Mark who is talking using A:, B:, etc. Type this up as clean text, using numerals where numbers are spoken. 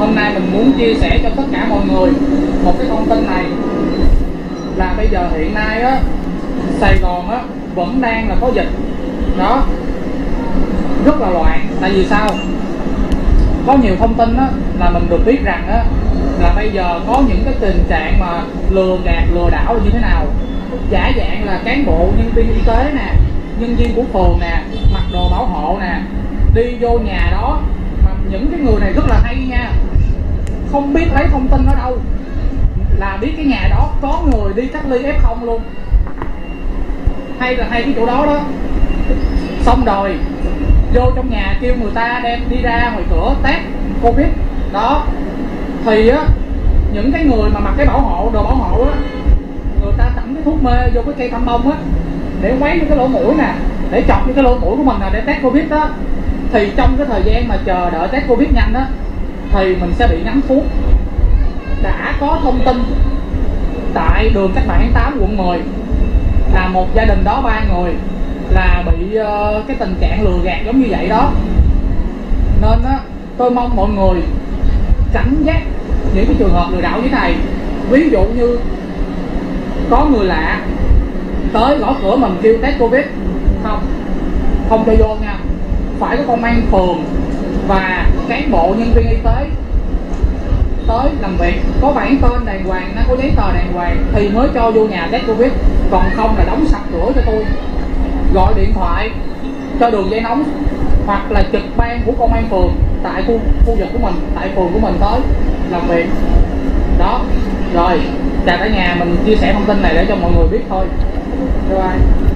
A: hôm nay mình muốn chia sẻ cho tất cả mọi người một cái thông tin này, là bây giờ hiện nay á, Sài Gòn á vẫn đang là có dịch đó, rất là loạn. Tại vì sao? Có nhiều thông tin á là mình được biết rằng á là bây giờ có những cái tình trạng mà lừa gạt, lừa đảo là như thế nào. Giả dạng là cán bộ, nhân viên y tế nè, nhân viên của phường nè, mặc đồ bảo hộ nè, đi vô nhà đó. Mà những cái người này rất là hay nha, không biết lấy thông tin ở đâu, là biết cái nhà đó có người đi cách ly F0 luôn, hay là hay cái chỗ đó đó. Xong rồi vô trong nhà kêu người ta đem đi ra ngoài cửa test Covid đó. Thì á, những cái người mà mặc cái bảo hộ, đồ bảo hộ á, người ta tẩm cái thuốc mê vô cái cây thăm bông á để quấy những cái lỗ mũi nè, để chọc những cái lỗ mũi của mình nè, để test Covid đó. Thì trong cái thời gian mà chờ đợi test Covid nhanh á thì mình sẽ bị nhắm thuốc. Đã có thông tin tại đường Cách Mạng Tháng 8 quận 10 là một gia đình đó 3 người là bị cái tình trạng lừa gạt giống như vậy đó. Nên á, tôi mong mọi người cảnh giác những cái trường hợp lừa đảo như thế này. Ví dụ như có người lạ tới gõ cửa mình kêu test Covid, không cho vô nha. Phải có công an phường và cán bộ, nhân viên y tế tới làm việc, có bản tên đàng hoàng, nó có giấy tờ đàng hoàng thì mới cho vô nhà test Covid. Còn không là đóng sập cửa cho tôi, gọi điện thoại cho đường dây nóng hoặc là trực ban của công an phường tại khu vực của mình, tại phường của mình tới làm việc đó. Rồi chào cả nhà, mình chia sẻ thông tin này để cho mọi người biết thôi. Bye bye.